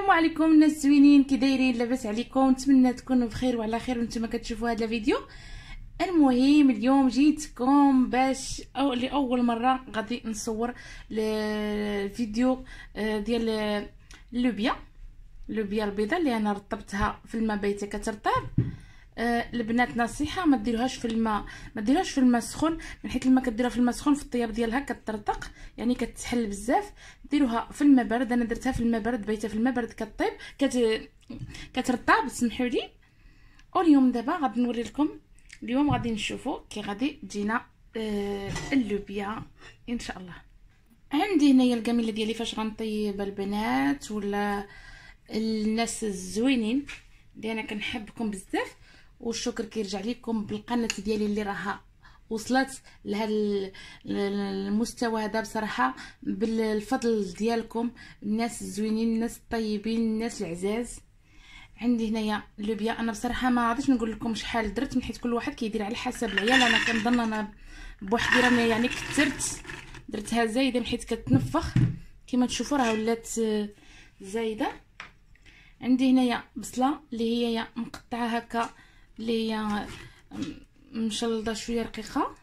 عليكم الناس زوينين، كي دايرين؟ لاباس عليكم؟ نتمنى تكونوا بخير وعلى خير وانتم كتشوفوا هذا الفيديو. المهم اليوم جيتكم باش لاول مره غادي نصور الفيديو ديال اللوبيا البيضاء اللي انا رطبتها في الماء بايته كترطب. البنات نصيحه ما ديروهاش في الماء، ما ديروهاش في الماء سخون، من حيث الماء كديروها في الماء سخون في الطياب ديالها كترطق، يعني كتحل بزاف. ديروها في الماء بارد، انا درتها في الماء بارد بايته في الماء بارد كطيب كترطب، سمحوا لي. واليوم دابا غادي نوري لكم، اليوم غادي نشوفوا كي غادي تجينا اللوبيا ان شاء الله. عندي هنايا القميله ديالي فاش غنطيب البنات ولا الناس الزوينين اللي انا كنحبكم بزاف، والشكر كيرجع لكم بالقناه ديالي اللي راها وصلت لهذا المستوى هذا بصراحه بالفضل ديالكم، الناس الزوينين، الناس الطيبين، الناس العزاز. عندي هنايا اللوبيا، انا بصراحه ما غاديش نقول لكم شحال درت، من حيث كل واحد كيدير على حسب العيال. انا كنظن انا بوحدي راني يعني درتها زايده، من حيث كتنفخ كما تشوفوا راه ولات زايده. عندي هنايا بصله اللي هي مقطعه هكا، اللي هي مشلضه شويه رقيقه.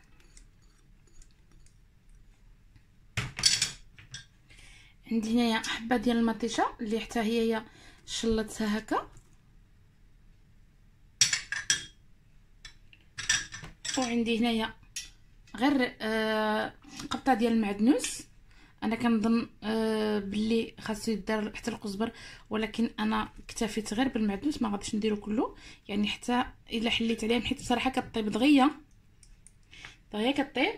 عندي هنايا حبه ديال المطيشه اللي حتى هي شلطتها هكا. وعندي هنايا غير قطعه ديال المعدنوس. انا كنظن باللي خاصو يدار حتى القزبر، ولكن انا اكتفيت غير بالمعدنوس، ما غاديش نديرو كله، يعني حتى الا حليت عليها، حيت بصراحه كطيب دغيا كطيب.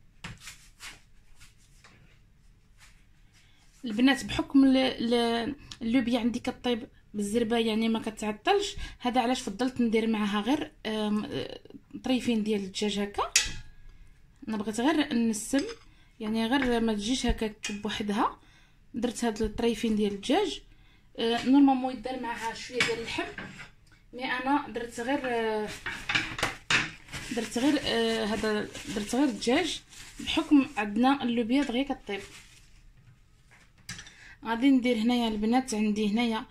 البنات بحكم اللوبيا عندي كطيب بالزربه، يعني ما كتعطلش، هذا علاش فضلت ندير معها غير طريفين ديال الدجاج هكا. انا بغيت غير نسم، يعني غير ما تجيش هكا بوحدها. درت هاد الطريفين ديال الدجاج، نورمالمون يدار معها شويه ديال اللحم، مي انا درت غير هذا، درت غير الدجاج بحكم عندنا اللوبيا دغيا كطيب. غادي ندير هنايا البنات، عندي هنايا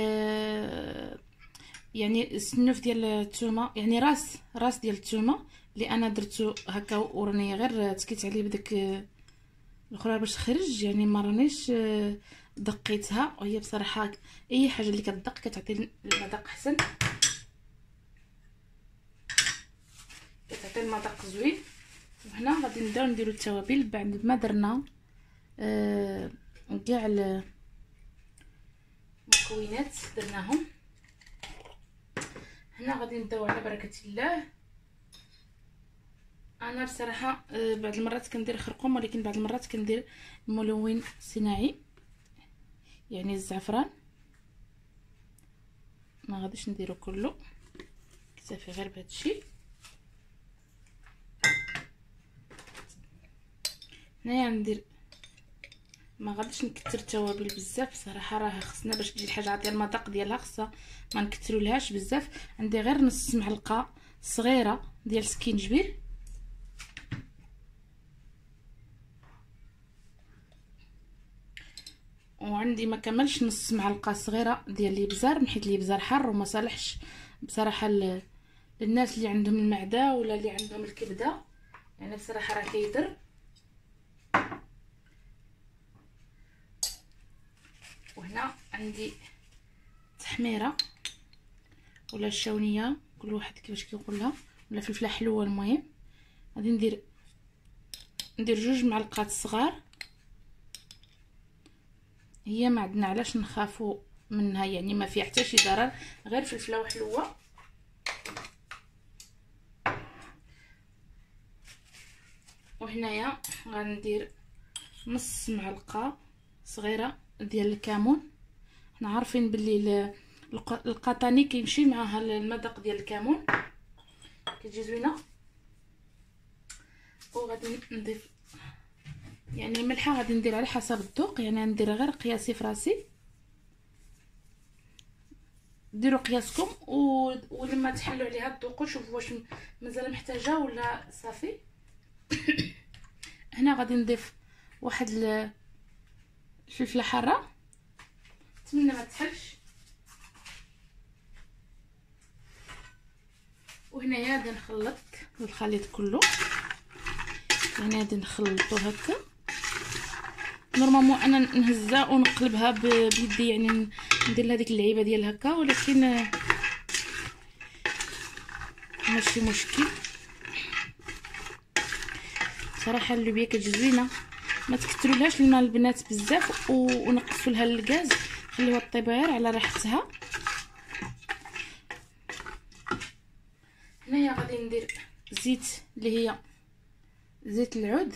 يعني السنوف ديال الثومه، يعني راس ديال الثومه اللي انا درتو هكا، وراني غير تكيت عليه بداك الاخرى باش تخرج، يعني ما رانيش دقيتها. وهي بصراحه اي حاجه اللي كتدق كتعطي المذاق احسن، كتعطي المذاق زوين. وهنا غادي نبداو نديرو التوابل بعد ما درنا كاع المكونات درناهم. هنا غادي نبداو على بركه الله. انا بصراحه بعض المرات كندير خرقوم، ولكن بعض المرات كندير ملون صناعي، يعني الزعفران. ما غاديش نديرو كله، كتافي غير بهذا الشيء. هنايا ندير، ما غاديش نكثر التوابل بزاف بصراحه، راه خصنا باش تجي الحاجه عطيها المذاق ديالها، خصها ما نكثرولهاش بزاف. عندي غير نص معلقه صغيره ديال سكينجبير، وعندي ما كملش نص معلقه صغيره ديال الابزار، من حيث الابزار حار وما صالحش بصراحه للناس اللي عندهم المعده ولا اللي عندهم الكبده، يعني بصراحه راه كيضر. وهنا عندي تحميره ولا الشاونيه، كل واحد كيفاش كيقولها، ولا فلفله حلوه. المهم غادي ندير 2 معلقات صغار، هي ما عندنا علاش نخافوا منها، يعني ما فيها حتى شي ضرر، غير فلفله وحلوه. وهنايا غندير نص معلقه صغيره ديال الكمون. حنا عارفين باللي القطاني كيمشي معها المذاق ديال الكمون، كتجي زوينه. وغادي نضيف يعني الملحه، غادي ندير على حسب الذوق، يعني ندير غير قياسي في راسي، ديروا قياسكم ولما تحلوا عليها تذوقوا، شوفوا واش مازال محتاجه ولا صافي. هنا غادي نضيف واحد الفلفله حاره نتمنى ما تحلش. وهنايا غادي نخلط الخليط كله. هنا غادي نخلطو هكا. نورمالمون انا نهزها ونقلبها بيدي، يعني ندير لها ديك اللعيبه ديال هكا، ولكن ماشي مشكل. صراحه اللوبيا كتجي زوينه. ما تكثرولهاش الماء البنات بزاف ونقصوا لها الغاز، خليوها طيب غير على راحتها. هنايا غادي ندير زيت اللي هي زيت العود.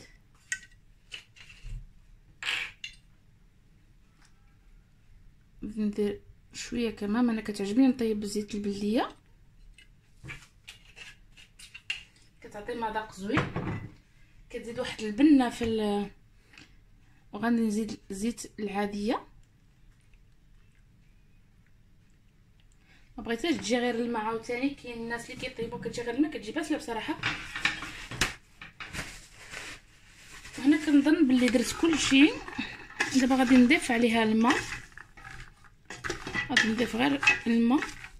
ندير شويه كمان، انا كتعجبني نطيب بزيت البلديه، كتعطي مذاق زوين. كتزيد واحد البنه في وغادي نزيد الزيت العاديه. ما بغيتهاش تجي غير الماء عاوتاني، كاين الناس اللي كيطيبوا كتجي غير الماء كتجي باسله بصراحه. وهنا كنظن باللي درت كلشي. دابا غادي نضيف عليها الماء، غادي نضيف غير الماء،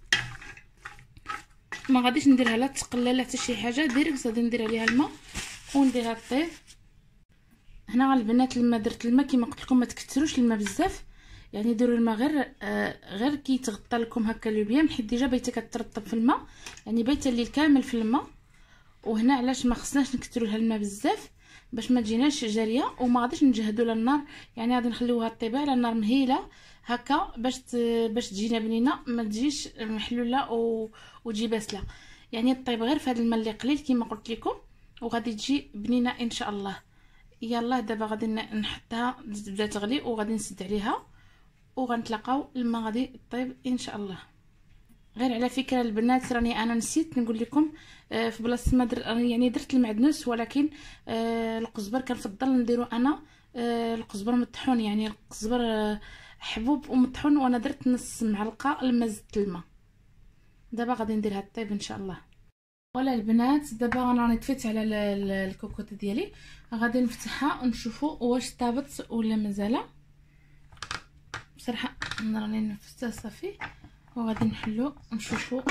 ما غاديش نديرها لا تقلى لا حتى شي حاجه، ديريكت غادي ندير عليها الماء ونديرها طيب. هنا البنات لما درت الماء كما قلت لكم ما تكثروش الماء بزاف، يعني ديروا الماء غير كي تغطى لكم هكا اللوبيا، حيت ديجا بايته كترطب في الماء، يعني بايته الليل كامل في الماء. وهنا علاش ما خصناش نكثروا لها الماء بزاف باش ما تجيناش جاريه، وما غاديش نجهدوا لها النار، يعني غادي نخليوها طيبه على النار مهيله هكا باش تجينا بنينه، ما تجيش محلوله وتجي باسله. يعني طيب غير في هذا الماء اللي قليل كما قلت لكم، وغادي تجي بنينه ان شاء الله. يلا دابا غادي نحطها تبدا تغلي، وغادي نسد عليها وغنتلاقاو لما غادي طيب ان شاء الله. غير على فكره البنات، راني انا نسيت نقول لكم في بلاصه ما يعني درت المعدنوس، ولكن القزبر كنفضل نديرو انا القزبر مطحون، يعني القزبر حبوب ومطحون، وانا درت نص معلقه لما زدت الماء. دابا غادي نديرها طيب ان شاء الله. ولا البنات دابا انا راني طفيت على الكوكوط ديالي، غادي نفتحها ونشوفوا واش طابت ولا مازال. بصراحه انا راني نفستها صافي، وغادي نحلو ونشوفوا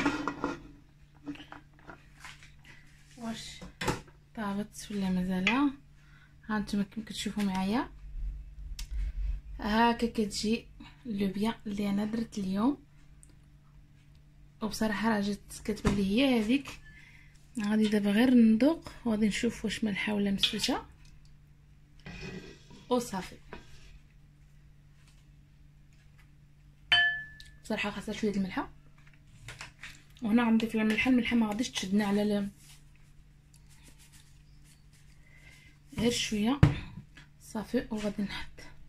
واش طابت ولا مازال. ها نتوما كما كتشوفوا معايا هكا كتجي اللوبيا اللي انا درت اليوم، وبصراحه راه جات كتبان لي هي هذيك. غادي دابا غير نذوق وغادي نشوف واش مالحه ولا مسوسه وصافي. بصراحه خاصها شويه الملحه، وهنا غنضيف لها الملحه ما غاديش تشدنا على غير شويه صافي. وغادي نحط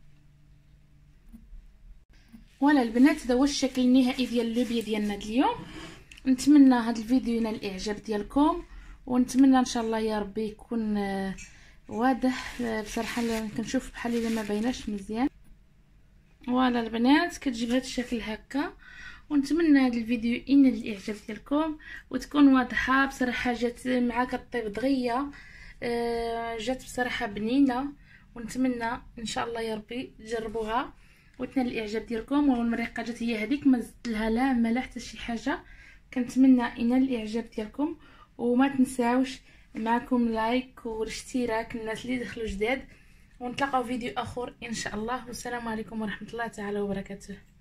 ولا البنات هذا هو الشكل النهائي ديال اللوبيا ديالنا اليوم. نتمنى هذا الفيديو ينال الاعجاب ديالكم، ونتمنى ان شاء الله يا ربي يكون واضح. بصراحه كنشوف بحال الا ما بايناش مزيان. ولا البنات كتجي بهذا الشكل هكا، ونتمنى هذا الفيديو ينال الاعجاب ديالكم وتكون واضحه. بصراحه جات معاك الطيب دغيا، جات بصراحه بنينه، ونتمنى ان شاء الله يا ربي تجربوها وتنال الاعجاب ديالكم. والمريقه جات هي هذيك، ما زدت لها لا ما لا حتى شي حاجه. كنتمنى ينال الاعجاب ديالكم، وما تنساوش معكم لايك والاشتراك الناس اللي دخلوا جداد. ونتلاقاو فيديو اخر ان شاء الله، والسلام عليكم ورحمه الله تعالى وبركاته.